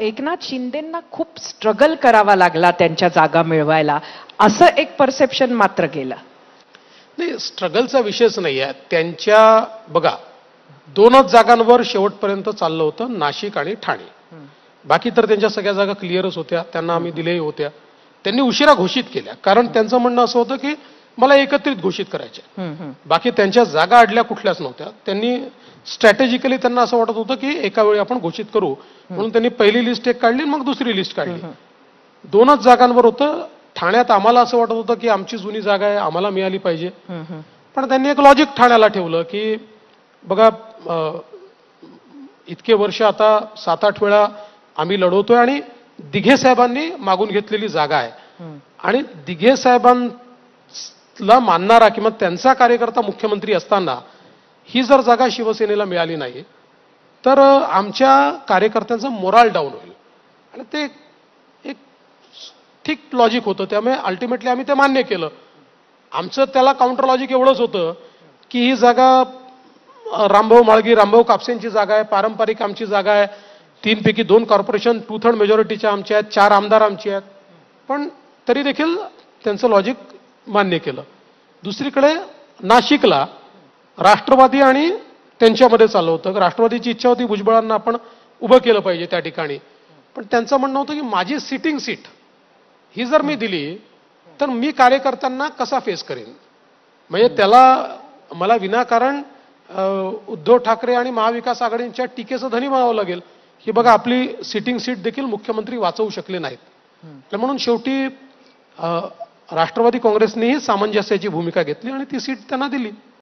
एकनाथ शिंदेंना खूप स्ट्रगल करावा लागला त्यांच्या जागा मिळवायला, असं एक परसेप्शन मात्र गेलं. नाही, स्ट्रगलचा विषयच नाही आहे. त्यांच्या बघा 2च जागांवर शेवटपर्यंत चाललं होतं, नाशिक आणि ठाणे. बाकी तर त्यांच्या सगळ्या जागा क्लिअरच होत्या, त्यांना आम्ही दिल्याही होत्या. त्यांनी उशिरा घोषित केल्या, कारण त्यांचं म्हणणं असं होतं की मला एकत्रित घोषित करायचे. बाकी त्यांच्या जागा अडल्या कुठल्याच नव्हत्या. त्यांनी स्ट्रॅटेजिकली त्यांना असं वाटत होतं की एका वेळी आपण घोषित करू, म्हणून त्यांनी पहिली लिस्ट एक काढली, मग दुसरी लिस्ट काढली. 2च जागांवर होतं. ठाण्यात आम्हाला असं वाटत होतं की आमची जुनी जागा आहे, आम्हाला मिळाली पाहिजे. पण त्यांनी एक लॉजिक ठाण्याला ठेवलं की बघा इतके वर्ष आता 7-8 वेळा आम्ही लढवतोय आणि दिघे साहेबांनी मागून घेतलेली जागा आहे, आणि दिघे साहेबांना मानणारा किंवा त्यांचा कार्यकर्ता मुख्यमंत्री असताना ही जर जागा शिवसेनेला मिळाली नाही तर आमच्या कार्यकर्त्यांचं मोराल डाऊन होईल. आणि ते एक ठीक लॉजिक होतं. त्यामुळे अल्टिमेटली आम्ही ते मान्य केलं. आमचं त्याला काउंटर लॉजिक एवढंच होतं की ही जागा रामभाऊ माळगी, रामभाऊ कापसेंची जागा आहे, पारंपरिक आमची जागा आहे. 3 पैकी 2 कॉर्पोरेशन 2/3 मेजॉरिटीच्या आमच्या आहेत, 4 आमदार आमचे आहेत. पण तरी देखील त्यांचं लॉजिक मान्य केलं. दुसरीकडे नाशिकला राष्ट्रवादी आणि त्यांच्यामध्ये चाललं होतं. राष्ट्रवादीची इच्छा होती भुजबळांना आपण उभं केलं पाहिजे त्या ठिकाणी, पण त्यांचं म्हणणं होतं की माझी सिटिंग सीट ही जर मी दिली तर मी कार्यकर्त्यांना कसा फेस करेन. म्हणजे त्याला मला विनाकारण उद्धव ठाकरे आणि महाविकास आघाडींच्या टीकेचं धनी म्हणावं लागेल की बघा आपली सिटिंग सीट देखील मुख्यमंत्री वाचवू शकले नाहीत. म्हणून शेवटी राष्ट्रवादी काँग्रेसनेही सामंजस्याची भूमिका घेतली आणि ती सीट त्यांना दिली.